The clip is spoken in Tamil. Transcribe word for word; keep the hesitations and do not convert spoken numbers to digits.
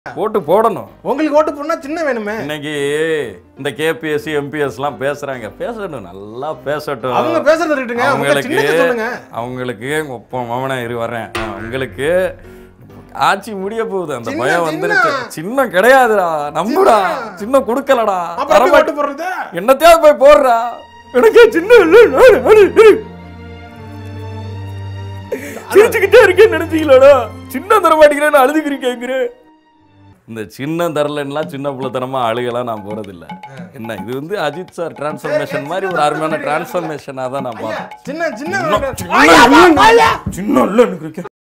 ஓட்டு போடணும். உங்களுக்கு ஓட்டு போடனா சின்ன வேணுமே. இன்னைக்கு இந்த கேபிஎஸ்சி எம்பிஎஸ்லாம் பேசுறாங்க. பேசணும், நல்லா பேசட்டும். அவங்க பேசுறது இருக்கட்டுங்க. அவங்களுக்கு சொல்லுங்க. அவங்களுக்கு ஒப்ப மவனா இரு வரேன். அவங்களுக்கு ஆட்சி முடிய போகுது. அந்த பயம் வந்துருச்சு. சின்ன கிடையாதுடா, நம்புடா. சின்ன கொடுக்கலடா. அப்புறம் ஓட்டு போடுறது என்னத்தையா போய் போடுறா. எனக்கு சின்ன சிரிச்சுக்கிட்டே இருக்கேன்னு நினைச்சீங்களாடா. சின்ன தர மாட்டேங்கிறேன்னு அழுதுக்கிறீங்க. இந்த சின்ன தரலன்னா சின்ன பிள்ளைத்தனமா அழுகலாம் நான் போறதில்லை. என்ன இது வந்து அஜித் சார் டிரான்ஸ்ஃபர்மேஷன் மாதிரி ஒரு அருமையான டிரான்ஸ்ஃபர்மேஷனா தான் நான் பார்த்தேன். சின்ன சின்ன சின்ன